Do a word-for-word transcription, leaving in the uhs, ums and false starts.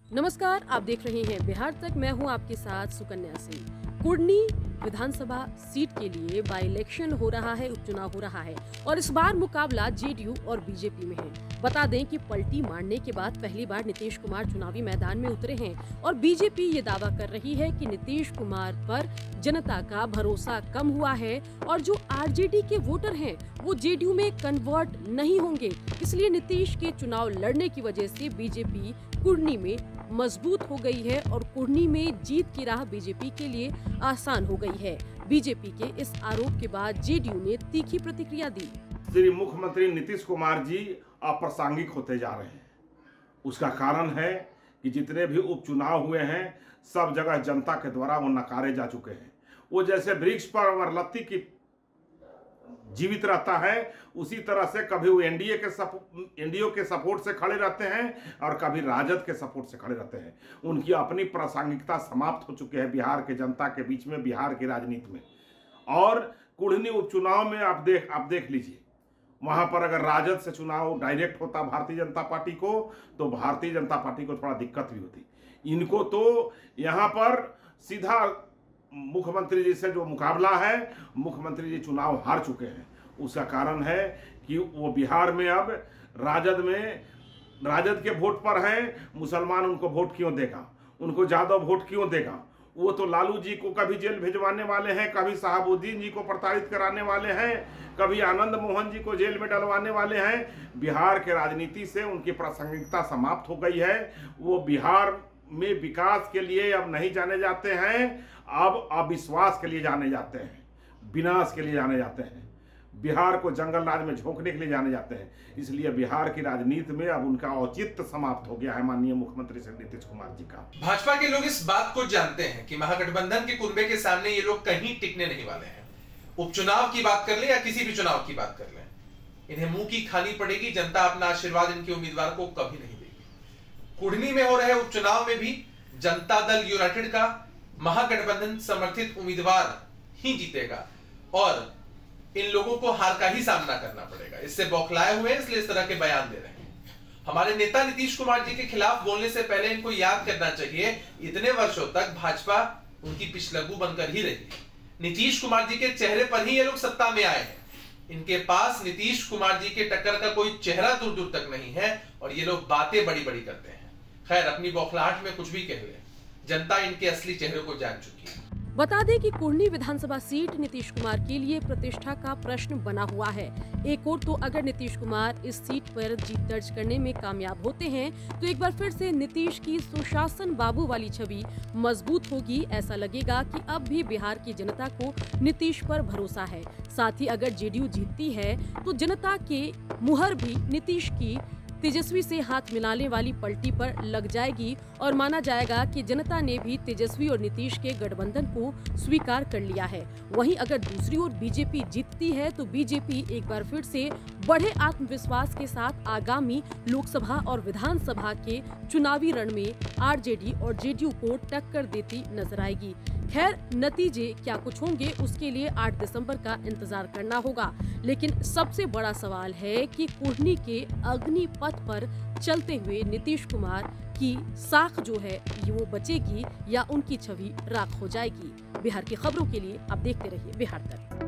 नमस्कार, आप देख रहे हैं बिहार तक। मैं हूं आपके साथ सुकन्या सिंह। कुढ़नी विधानसभा सीट के लिए बाई इलेक्शन हो रहा है, उपचुनाव हो रहा है और इस बार मुकाबला जेडीयू और बीजेपी में है। बता दें कि पलटी मारने के बाद पहली बार नीतीश कुमार चुनावी मैदान में उतरे हैं और बीजेपी ये दावा कर रही है कि नीतीश कुमार पर जनता का भरोसा कम हुआ है और जो आरजेडी के वोटर हैं वो जेडीयू में कन्वर्ट नहीं होंगे, इसलिए नीतीश के चुनाव लड़ने की वजह से बीजेपी कुढ़नी में मजबूत हो गई है और कुढ़नी में जीत की राह बीजेपी के लिए आसान हो गई है। बीजेपी के इस आरोप के बाद जेडीयू ने तीखी प्रतिक्रिया दी। श्री मुख्यमंत्री नीतीश कुमार जी अप्रासंगिक होते जा रहे हैं। उसका कारण है कि जितने भी उपचुनाव हुए हैं सब जगह जनता के द्वारा वो नकारे जा चुके हैं। वो जैसे वृक्ष पर अमरलत्ती की जीवित रहता है, उसी तरह से कभी वो एनडीए के सपोर्ट एनडीए के सपोर्ट से खड़े रहते हैं और कभी राजद के सपोर्ट से खड़े रहते हैं। उनकी अपनी प्रासंगिकता समाप्त हो चुकी है बिहार के जनता के बीच में, बिहार की राजनीति में। और कुढ़नी उपचुनाव में आप देख आप देख लीजिए, वहां पर अगर राजद से चुनाव डायरेक्ट होता भारतीय जनता पार्टी को तो भारतीय जनता पार्टी को थोड़ा दिक्कत भी होती। इनको तो यहाँ पर सीधा मुख्यमंत्री जी से जो मुकाबला है, मुख्यमंत्री जी चुनाव हार चुके हैं। उसका कारण है कि वो बिहार में अब राजद में राजद के वोट पर हैं। मुसलमान उनको वोट क्यों देगा, उनको यादव वोट क्यों देगा? वो तो लालू जी को कभी जेल भिजवाने वाले हैं, कभी शहाबुद्दीन जी को प्रताड़ित कराने वाले हैं, कभी आनंद मोहन जी को जेल में डलवाने वाले हैं। बिहार के राजनीति से उनकी प्रासंगिकता समाप्त हो गई है। वो बिहार में विकास के लिए अब नहीं जाने जाते हैं, अब अविश्वास के लिए जाने जाते हैं, विनाश के लिए जाने जाते हैं, बिहार को जंगल राज में झोंकने के लिए जाने जाते हैं। इसलिए बिहार की राजनीति में अब उनका औचित्य समाप्त हो गया है माननीय मुख्यमंत्री श्री नीतीश कुमार जी का। भाजपा के लोग इस बात को जानते हैं कि महागठबंधन के कुनबे के सामने ये लोग कहीं टिकने नहीं वाले हैं। उपचुनाव की बात कर ले या किसी भी चुनाव की बात कर ले, इन्हें मुंह की खानी पड़ेगी। जनता अपना आशीर्वाद इनके उम्मीदवार को कभी नहीं देगी। कुढ़नी में हो रहे उपचुनाव में भी जनता दल यूनाइटेड का महागठबंधन समर्थित उम्मीदवार ही जीतेगा और इन लोगों को हार का ही सामना करना पड़ेगा। इससे बौखलाए हुए हैं, इसलिए इस तरह के बयान दे रहे हैं। हमारे नेता नीतीश कुमार जी के खिलाफ बोलने से पहले इनको याद करना चाहिए, इतने वर्षों तक भाजपा उनकी पिछलग्गू बनकर ही रही। नीतीश कुमार जी के चेहरे पर ही ये लोग सत्ता में आए हैं। इनके पास नीतीश कुमार जी के टक्कर का कोई चेहरा दूर दूर तक नहीं है और ये लोग बातें बड़ी बड़ी करते हैं। खैर, अपनी बौखलाहट में कुछ भी कह ले, जनता इनके असली चेहरे को जान चुकी है। बता दें कि कुढ़नी विधानसभा सीट नीतीश कुमार के लिए प्रतिष्ठा का प्रश्न बना हुआ है। एक और तो अगर नीतीश कुमार इस सीट पर जीत दर्ज करने में कामयाब होते हैं तो एक बार फिर से नीतीश की सुशासन बाबू वाली छवि मजबूत होगी। ऐसा लगेगा कि अब भी बिहार की जनता को नीतीश पर भरोसा है। साथ ही अगर जेडीयू जीतती है तो जनता के मुहर भी नीतीश की तेजस्वी से हाथ मिलाने वाली पलटी पर लग जाएगी और माना जाएगा कि जनता ने भी तेजस्वी और नीतीश के गठबंधन को स्वीकार कर लिया है। वहीं अगर दूसरी ओर बीजेपी जीतती है तो बीजेपी एक बार फिर से बढ़े आत्मविश्वास के साथ आगामी लोकसभा और विधानसभा के चुनावी रण में आरजेडी और जेडीयू को टक्कर देती नजर आएगी। खैर, नतीजे क्या कुछ होंगे उसके लिए आठ दिसंबर का इंतजार करना होगा। लेकिन सबसे बड़ा सवाल है कि कुढ़नी के अग्नि पथ पर चलते हुए नीतीश कुमार की साख जो है ये वो बचेगी या उनकी छवि राख हो जाएगी। बिहार की खबरों के लिए आप देखते रहिए बिहार तक।